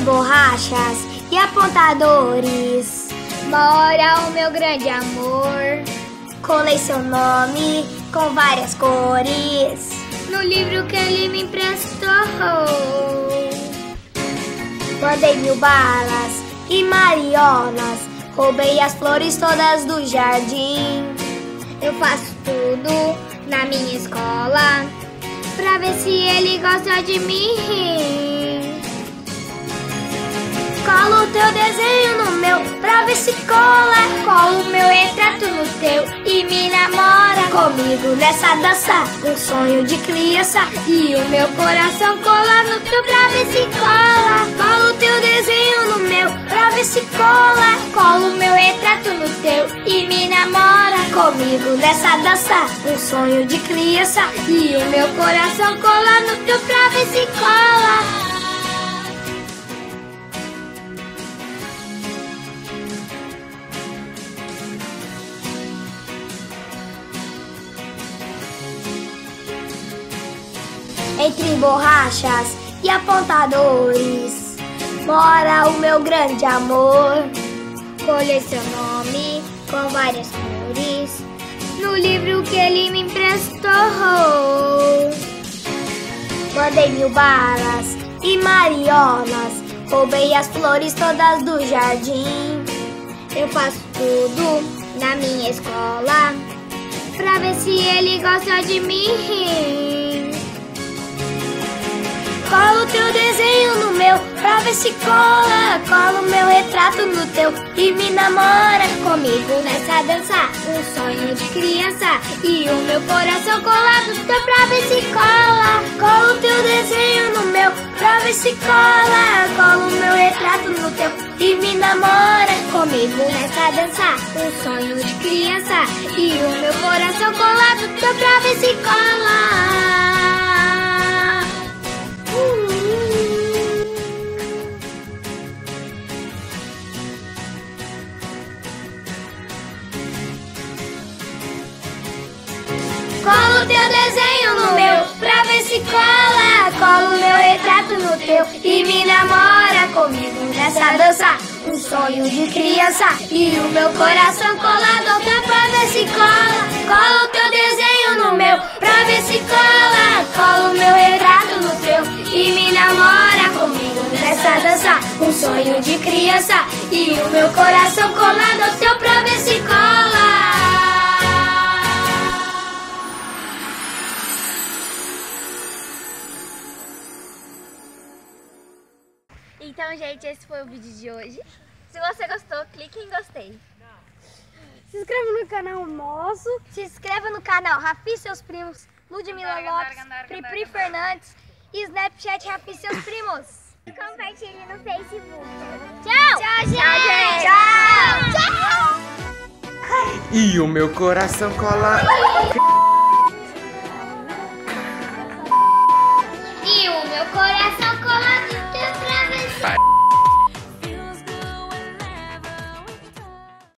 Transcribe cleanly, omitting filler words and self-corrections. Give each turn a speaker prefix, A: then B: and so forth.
A: borrachas e apontadores
B: mora o meu grande amor.
A: Colei seu nome com várias cores
B: no livro que ele me emprestou.
A: Guardei 1000 balas e mariolas, roubei as flores todas do jardim.
B: Eu faço tudo na minha escola pra ver se ele gosta de mim.
A: Colo o teu desenho no meu pra ver se cola.
B: Colo o meu retrato no teu e me namora
A: comigo nessa dança, um sonho de criança.
B: E o meu coração cola no teu pra ver se cola.
A: Colo o teu desenho no meu pra ver se cola.
B: Colo o meu retrato no teu e me namora
A: comigo nessa dança, um sonho de criança.
B: E o meu coração cola no teu pra ver se cola.
A: Entre borrachas e apontadores mora o meu grande amor.
B: Colhei seu nome com várias cores no livro que ele me emprestou.
A: Guardei 1000 balas e mariolas, roubei as flores todas do jardim.
B: Eu faço tudo na minha escola pra ver se ele gosta de mim.
A: Colo o teu desenho no meu pra ver se cola. Colo meu retrato no teu e me namora
B: comigo nessa dança, um sonho de criança. E o meu coração colado no teu pra ver se cola.
A: Colo o teu desenho no meu pra ver se cola. Colo meu retrato no teu e me namora
B: comigo nessa dança, um sonho de criança. E o meu coração colado no teu pra ver se cola.
A: Colo teu desenho no meu pra ver se cola. Colo meu retrato no teu e me namora comigo nessa dança, um sonho de criança. E o meu coração colado ao teu pra ver se cola. Colo teu desenho no meu pra ver se cola. Colo meu retrato no teu e me namora comigo nessa dança, um sonho de criança. E o meu coração colado ao teu pra ver se cola.
B: Então, gente, esse foi o vídeo de hoje. Se você gostou, clique em gostei.
A: Se inscreva no canal nosso. Se inscreva no canal Rafi e seus primos, Ludmila Lopes, Pri Fernandes e Snapchat Rafi e seus primos.
B: Compartilhe no Facebook.
A: Tchau!
B: Tchau, gente!
A: Tchau!
C: E o meu coração cola.